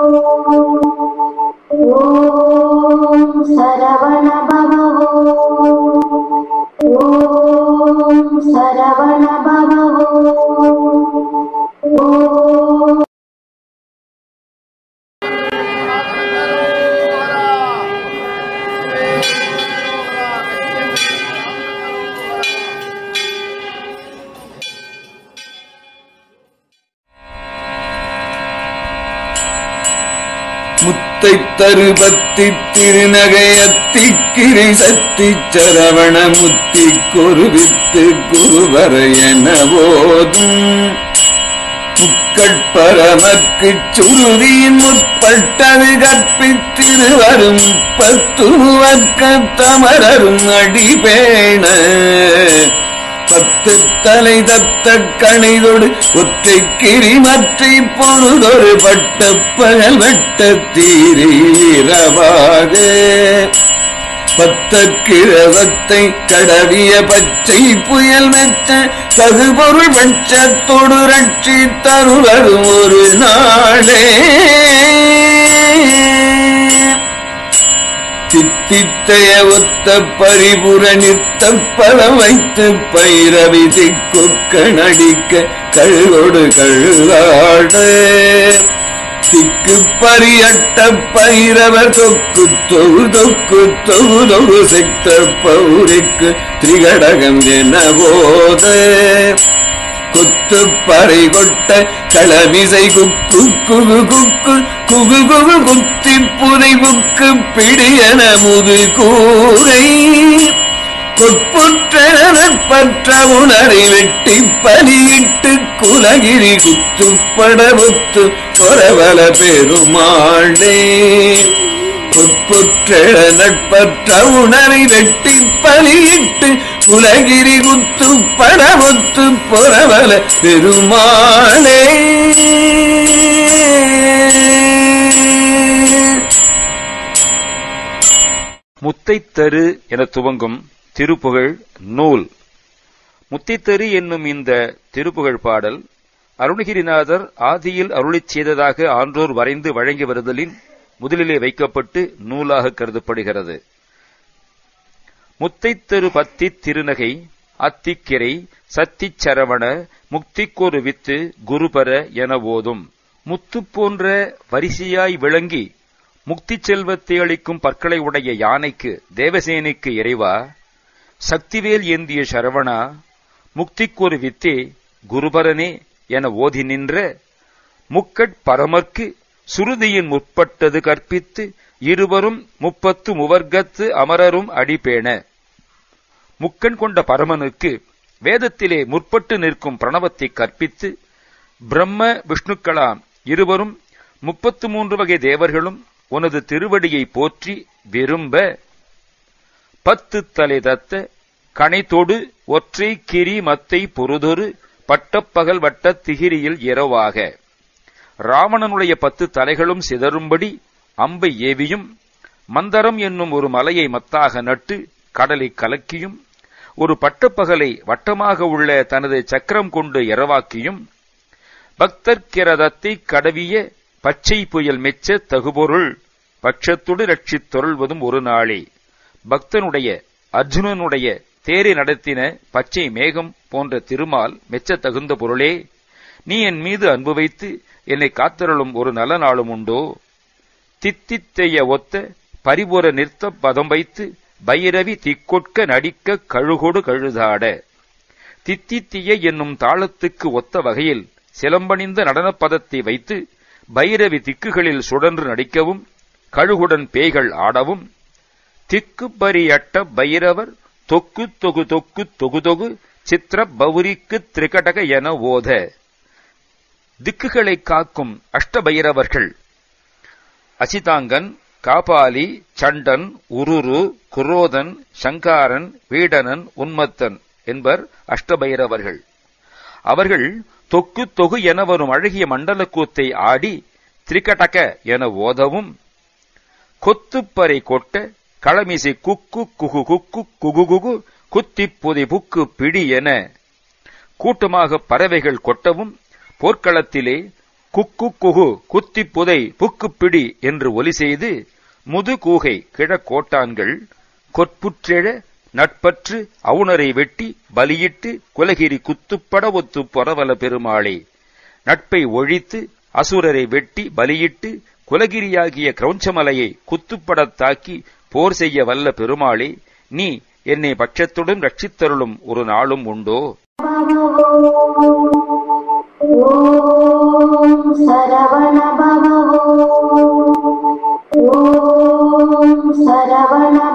ஓம் சரவண பவ ஓம் சரவண பவ ஓம் முத்தை தருபத்தி திருநகையத்திக்கிரி சத்தி சரவண முத்தி குருவித்து குருவர என போதும் முக்கட்பரமற்குச் சுருதியின் முற்பட்டது கற்பித்திருவரும் பத்துவர்க்கத் தமரரும் அடிபேண பத்து தலை தத்த கணைதொடு ஒற்றை கிரிமற்றை பொழுதொரு பட்ட பகல் வட்ட தீரீரவாக பத்த கிரவத்தை கடவிய பச்சை புயல் மெச்ச தகுபொருள் பட்சத்தொடு ரட்சி தருவரும் ஒரு நாளே தித்தித்தைய ஒத்த பரிபுர நிறுத்த பலம் வைத்து பைரவி திக்குக்க நடிக்க கழுகொடு கழுகாட திக்கு பரியட்ட பைரவர் தொக்கு தொகு தொக்கு தொகு தொகு செக்த பௌரிக்கு திரிகடகம் என போத குத்து பறை கொட்ட களமிசை குக்கு குகு குக்கு குகு குகு குத்தி புதைவுக்கு பிடியன முது கூரை கொட்புற்ற உணரை வெட்டி பலியிட்டு குலகிரி குத்துப்படவுத்து பொறவல பெருமாளே கொட்புற்ற நட்பற்ற உணரை வெட்டி பலியிட்டு குலகிரி குத்து படமுத்து பொறவல பெருமாளே. முத்தைத்தரு என துவங்கும் திருப்புகழ் நூல். முத்தைத்தரு என்னும் இந்த திருப்புகழ் பாடல் அருணகிரிநாதர் ஆதியில் அருளிச் செய்ததாக ஆன்றோர் வரைந்து வழங்கி வருதலின் முதலிலே வைக்கப்பட்டு நூலாக கருதப்படுகிறது. முத்தைத்தரு பத்தி திருநகை அத்திக்கிரை சத்திச் சரவண முக்திக்கொரு வித்து குருபர என ஓதும். முத்து போன்ற வரிசையாய் விளங்கி முக்தி செல்வத்தை அளிக்கும் பற்களை உடைய யானைக்கு தேவசேனைக்கு இறைவா, சக்திவேல் ஏந்திய சரவணா, முக்திக்கொரு வித்தே குருபரனே என ஓதி நின்ற முக்கட் பரமர்க்கு சுருதியின் முற்பட்டது கற்பித்து இருவரும் 30 முவர்க்கத்து அமரரும் அடிபேண. முக்கண் கொண்ட பரமனுக்கு வேதத்திலே முற்பட்டு நிற்கும் பிரணவத்தை கற்பித்து பிரம்ம விஷ்ணுக்களாம் இருவரும் 33 வகை தேவர்களும் உனது திருவடியை போற்றி விரும்ப 10 தலை தத்த கணைத்தொடு ஒற்றை கிரி மத்தை பொருதொரு பட்டப்பகல் வட்ட திகிரியில் இரவாக. ராவணனுடைய 10 தலைகளும் சிதறும்படி அம்பை ஏவியும் மந்தரம் என்னும் ஒரு மலையை மத்தாக நட்டு கடலை கலக்கியும் ஒரு பட்டப்பகலை வட்டமாக உள்ள தனது சக்கரம் கொண்டு இரவாக்கியும் பக்தர்கிரதத்தை கடவிய பச்சை புயல் மெச்ச தகுபொருள் பட்சத்தொடு ரட்சித் தொருள்வதும் ஒரு நாளே. பக்தனுடைய அர்ஜுனனுடைய தேரை நடத்தின பச்சை மேகம் போன்ற திருமால் மெச்ச தகுந்த பொருளே, நீ என் மீது அன்பு வைத்து என்னை காத்தருளும் ஒரு நல்ல நாளும் உண்டோ? தித்தித்தைய ஒத்த பரிபுர நிறுத்த பதம் வைத்து பைரவி திக்கொட்க நடிக்க கழுகொடு கழுதாட. தித்தித்திய என்னும் தாளத்துக்கு ஒத்த வகையில் சிலம்பணிந்த நடனப் பதத்தை வைத்து பைரவி திக்குகளில் சுழன்று நடிக்கவும் கழுகுடன் பேய்கள் ஆடவும் திக்கு பரியட்ட பைரவர் தொக்கு தொகு தொக்கு தொகு தொகு சித்திர பௌரிக்கு திரிகடக என ஓத. திக்குகளை காக்கும் அஷ்டபைரவர்கள் அசிதாங்கன், காபாலி, சண்டன், உருரு, குரோதன், சங்காரன், வீடனன், உன்மத்தன் என்பர் அஷ்டபைரவர்கள். அவர்கள் தொக்கு தொகு என வரும் அழகிய மண்டல கூத்தை ஆடி திரிகடக என ஓதவும் கொத்துப்பறை கொட்ட களமிசை குக்கு குகு குக்கு குகு குகு குத்திப்புதை புக்கு பிடி என கூட்டமாக பறவைகள் கொட்டவும் போர்க்களத்திலே குக்கு குகு குத்தி புதை புக்குப்பிடி என்று ஒலி செய்து முது கூகை கிழக்கோட்டான்கள் கொற்புற்றெழ நட்பற்று அவுணரை வெட்டி பலியிட்டு குலகிரி குத்துப்பட ஒத்து பொறவல பெருமாளே, நட்பை ஒழித்து அசுரரை வெட்டி பலியிட்டு குலகிரியாகிய கிரௌஞ்சமலையை குத்துப்படத்தாக்கி போர் செய்ய வல்ல பெருமாளே, நீ என்னை பட்சத்துடன் ரட்சித்தருளும் ஒரு நாளும் உண்டோ? ஓம் சரவண பவ ஓம் சரவண